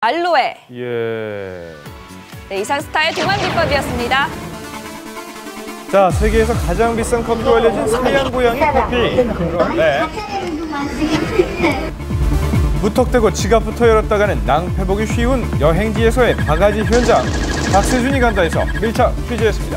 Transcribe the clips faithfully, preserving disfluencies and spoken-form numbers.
알로에. 예. 네, 이상 스타의 동안 비법이었습니다. 자, 세계에서 가장 비싼 커피로 알려진 서양 고양이 커피. 그런데 무턱대고 지갑부터 열었다가는 낭패보기 쉬운 여행지에서의 바가지 현장. 박세준이 간다에서 밀착 취재했습니다.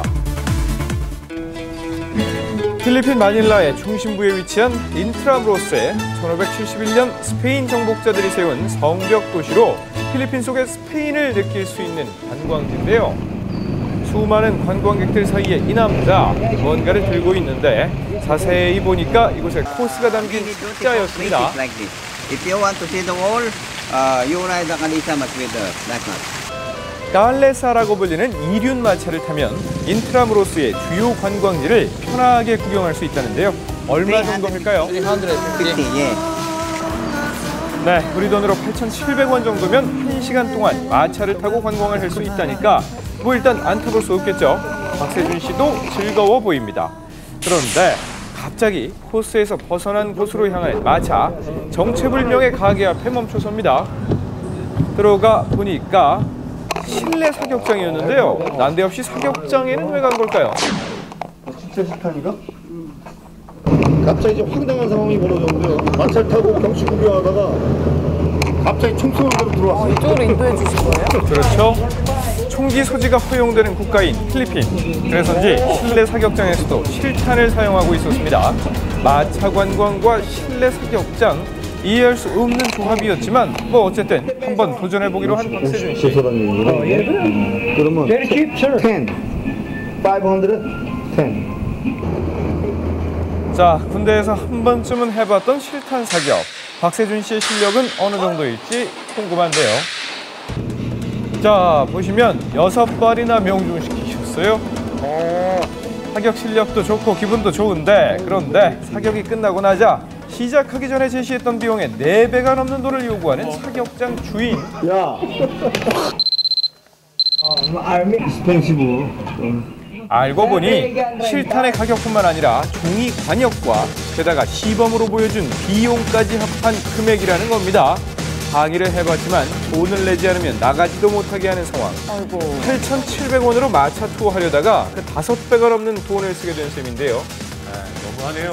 필리핀 마닐라의 중심부에 위치한 인트라무로스의 천오백칠십일 년 스페인 정복자들이 세운 성벽 도시로 필리핀 속의 스페인을 느낄 수 있는 관광지인데요. 수많은 관광객들 사이에 이 남자 뭔가를 들고 있는데 자세히 보니까 이곳에 코스가 담긴 책자였습니다. If you want to see the wall, uh, you ride the Kalisa much with the black mat. 깔레사라고 불리는 이륜 마차를 타면 인트라무로스의 주요 관광지를 편하게 구경할 수 있다는데요. 얼마 정도일까요? 삼백오십, 예. 네, 우리 돈으로 팔천칠백 원 정도면 한 시간 동안 마차를 타고 관광을 할 수 있다니까 뭐 일단 안 타볼 수 없겠죠. 박세준 씨도 즐거워 보입니다. 그런데 갑자기 코스에서 벗어난 곳으로 향하는 마차, 정체불명의 가게 앞에 멈춰섭니다. 들어가 보니까 실내 사격장이었는데요. 난데없이 사격장에는 왜 간 걸까요? 진짜 실탄이가? 갑자기 이제 황당한 상황이 벌어졌는데요. 마차를 타고 경치 구경하다가 갑자기 총 쏘는 대로 들어왔어요. 어, 이쪽으로 인도해 주신 거예요? 그렇죠. 총기 소지가 허용되는 국가인 필리핀. 그래서인지 실내 사격장에서도 실탄을 사용하고 있었습니다. 마차 관광과 실내 사격장, 이해할 수 없는 조합이었지만 뭐 어쨌든 한번 도전해보기로 한 박세준 씨. 그러면 ten, five hundred, ten. 자, 군대에서 한 번쯤은 해봤던 실탄 사격. 박세준 씨의 실력은 어느 정도일지 궁금한데요. 자, 보시면 여섯 발이나 명중시키셨어요. 사격 실력도 좋고 기분도 좋은데, 그런데 사격이 끝나고 나자 시작하기 전에 제시했던 비용의 네 배가 넘는 돈을 요구하는 사격장 주인. 야, 스펜시브. 알고 보니 실탄의 가격뿐만 아니라 종이 관역과 게다가 시범으로 보여준 비용까지 합한 금액이라는 겁니다. 항의를 해봤지만 돈을 내지 않으면 나가지도 못하게 하는 상황. 아이고. 팔천칠백 원으로 마차 투어 하려다가 그 다섯 배가 넘는 돈을 쓰게 된 셈인데요. 네, 너무하네요.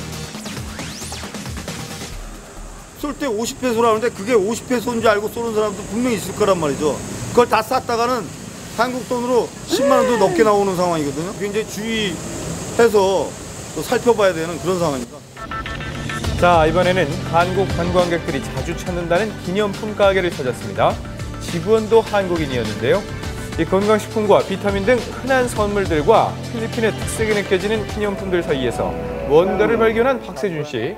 쏠 때 오십 페소라는데 그게 오십 페소인지 알고 쏘는 사람도 분명히 있을 거란 말이죠. 그걸 다 쌌다가는 한국 돈으로 십만 원도 넘게 나오는 상황이거든요. 굉장히 주의해서 또 살펴봐야 되는 그런 상황입니다. 자, 이번에는 한국 관광객들이 자주 찾는다는 기념품 가게를 찾았습니다. 직원도 한국인이었는데요. 이 건강식품과 비타민 등 흔한 선물들과 필리핀의 특색이 느껴지는 기념품들 사이에서 뭔가를 발견한 박세준 씨.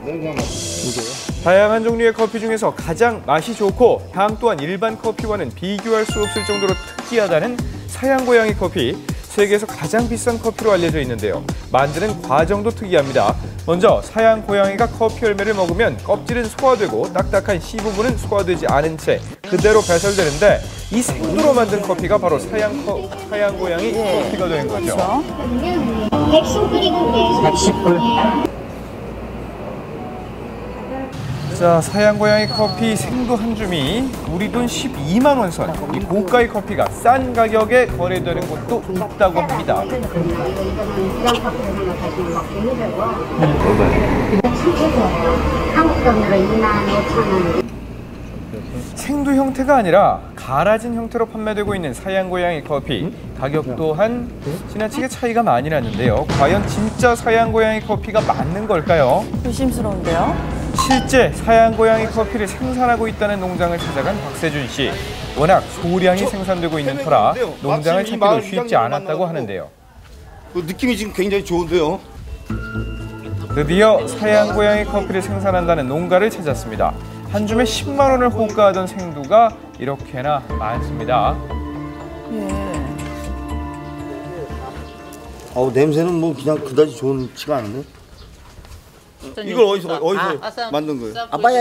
다양한 종류의 커피 중에서 가장 맛이 좋고 향 또한 일반 커피와는 비교할 수 없을 정도로 특이하다는 서양 고양이 커피. 세계에서 가장 비싼 커피로 알려져 있는데요. 만드는 과정도 특이합니다. 먼저 서양 고양이가 커피 열매를 먹으면 껍질은 소화되고 딱딱한 씨 부분은 소화되지 않은 채 그대로 배설되는데 이 생두로 만든 커피가 바로 서양, 커, 서양 고양이 예. 커피가 되는 거죠. 백십 불이군요. 백십 불. 자, 서양 고양이 커피 생두 한 줌이 우리 돈 십이만 원 선. 이 고가의 커피가 싼 가격에 거래되는 곳도 있다고 합니다. 한국 돈으로 이만 오천 원. 생두 형태가 아니라 갈아진 형태로 판매되고 있는 서양 고양이 커피. 가격 또한 지나치게 차이가 많이 나는데요. 과연 진짜 서양 고양이 커피가 맞는 걸까요? 의심스러운데요? 실제 서양 고양이 커피를 생산하고 있다는 농장을 찾아간 박세준 씨. 워낙 소량이 생산되고 있는 터라 농장을 찾기도 쉽지 않았다고 하는데요. 그 느낌이 지금 굉장히 좋은데요. 드디어 서양 고양이 커피를 생산한다는 농가를 찾았습니다. 한 줌에 십만 원을 호가하던 생두가 이렇게나 많습니다. 예. 어우, 냄새는 뭐 그냥 그다지 좋지가 않은데. 이걸 어디서 어디서 만든 거예요?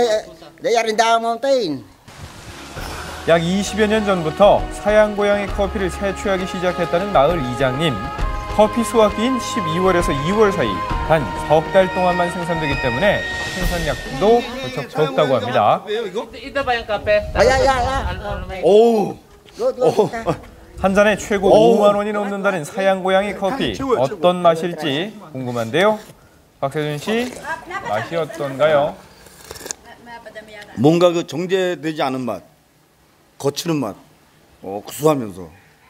약 이십여 년 전부터 서양 고양이 커피를 채취하기 시작했다는 마을 이장님. 커피 수확기인 십이월에서 이월 사이 단 석 달 동안만 생산되기 때문에 생산량도 무척 적다고 합니다. 왜요 이거? Ito ba yung kape? 어우. 한 잔에 최고 오. 오만 원이 넘는다는 사양 고양이 커피. 어떤 맛일지 궁금한데요. 박세준 씨, 맛이 어떤가요? 뭔가 그 정제되지 않은 맛, 거치는 맛, 어, 구수하면서.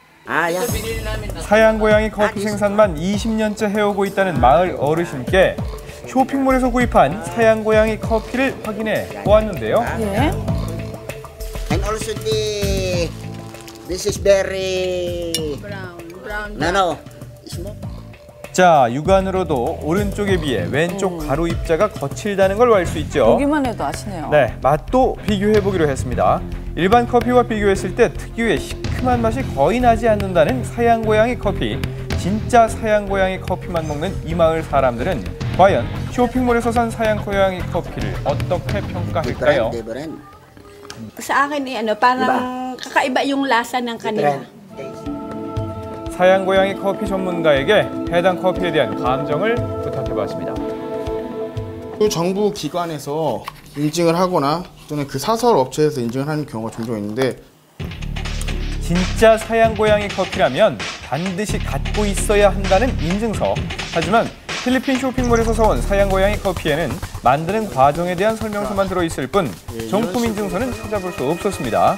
사양 고양이 커피 생산만 이십 년째 해오고 있다는 마을 어르신께 쇼핑몰에서 구입한 사양 고양이 커피를 확인해 보았는데요. 예. And also the this is very Brown, brown. no no small. 자, 육안으로도 오른쪽에 비해 왼쪽 가로 입자가 거칠다는 걸 알 수 있죠. 보기만 해도 아시네요. 네, 맛도 비교해 보기로 했습니다. 일반 커피와 비교했을 때 특유의 시큼한 맛이 거의 나지 않는다는 사양 고양이 커피. 진짜 사양 고양이 커피만 먹는 이 마을 사람들은 과연 쇼핑몰에서 산 사양 고양이 커피를 어떻게 평가할까요? Different. Sa akin eh, ano, parang kakaiba yung lasa ng kanila. 사양 고양이 커피 전문가에게 해당 커피에 대한 감정을 부탁해봤습니다. 그 정부 기관에서 인증을 하거나 또는 그 사설 업체에서 인증을 하는 경우가 종종 있는데 진짜 사양 고양이 커피라면 반드시 갖고 있어야 한다는 인증서. 하지만 필리핀 쇼핑몰에서 사온 사양 고양이 커피에는 만드는 과정에 대한 설명서만 들어있을 뿐 정품 인증서는 찾아볼 수 없었습니다.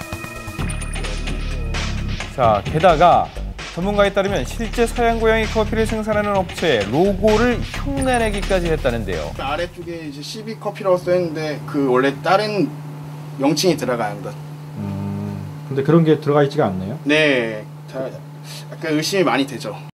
자, 게다가 전문가에 따르면 실제 사양 고양이 커피를 생산하는 업체의 로고를 흉내내기까지 했다는데요. 아래쪽에 이제 씨비 커피라고 써있는데 그 원래 다른 명칭이 들어가는 것. 근데 그런 게 들어가 있지가 않네요. 네, 자, 약간 의심이 많이 되죠.